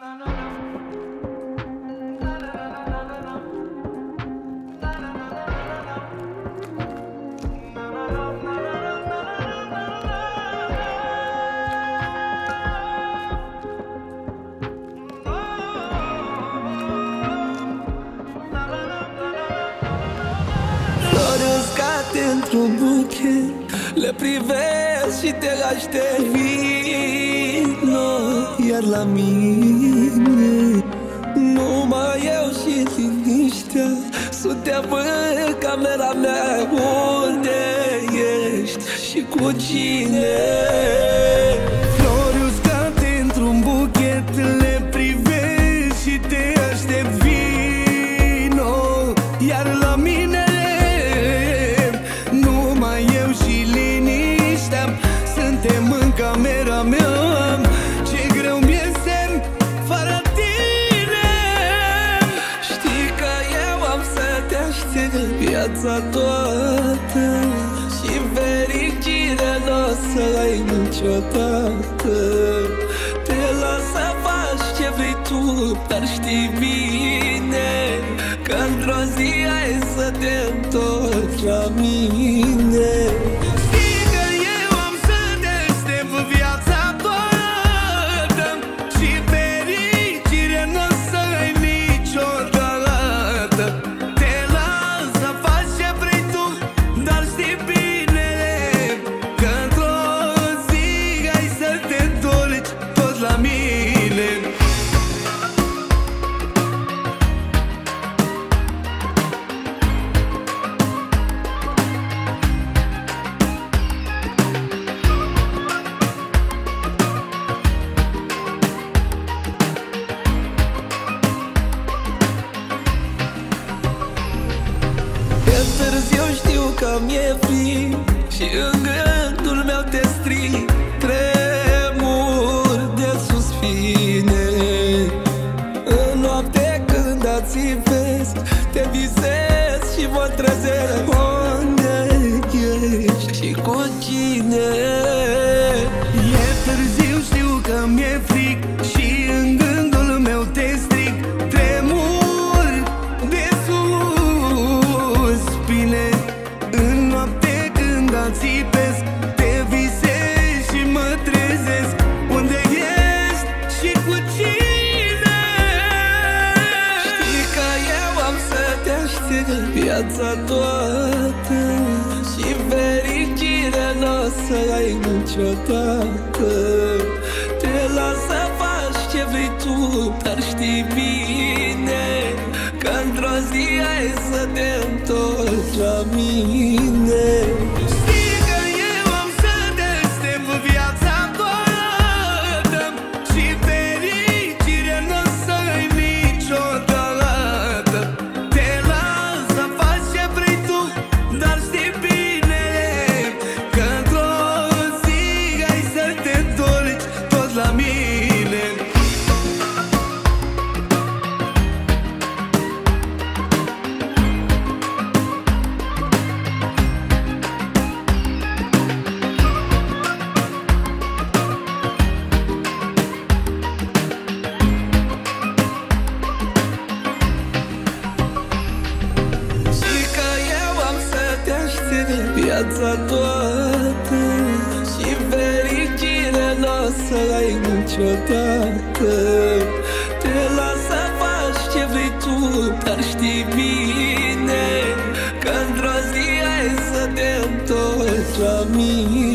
într-un buchet, le privesc și te aștept. Vino, iar la mine numai eu și liniștea. Suntem în camera mea. Unde ești și cu cine? Flori uscate într-un buchet, le privesc și te aștept. Vino, iar la mine suntem în camera mea. Ce greu mi-e semn fără tine. Știi că eu am să te aștept viața toată și fericire n-o să ai niciodată. Te las să faci ce vrei tu, dar știi bine că într-o zi ai să te întorci la mine. Eu știu că mi-e fric și în gândul meu te strig. Tremur de suspine în noapte când ațipesc. Te visez și mă trezesc. Unde ești și cu cine? E târziu, știu că mi-e fric și în gândul meu te strig. Tremur de suspine în noapte când ațipesc. Te visez și mă trezesc. Unde ești și cu cine? Știi că eu am să te aștept viața toată și fericire n-o să ai niciodată. Te las să faci ce vrei tu, dar știi bine că într-o zi ai să te întorci la mine. Știi că eu am să te aștept viața toată și fericire n-o să ai niciodată. Te las să faci ce vrei tu, dar știi bine că într-o zi ai să te întorci tot la mine. Viața toată și fericire n-o să ai niciodată. Te las să faci ce vrei tu, dar știi bine că într-o zi ai să te întorci la mine.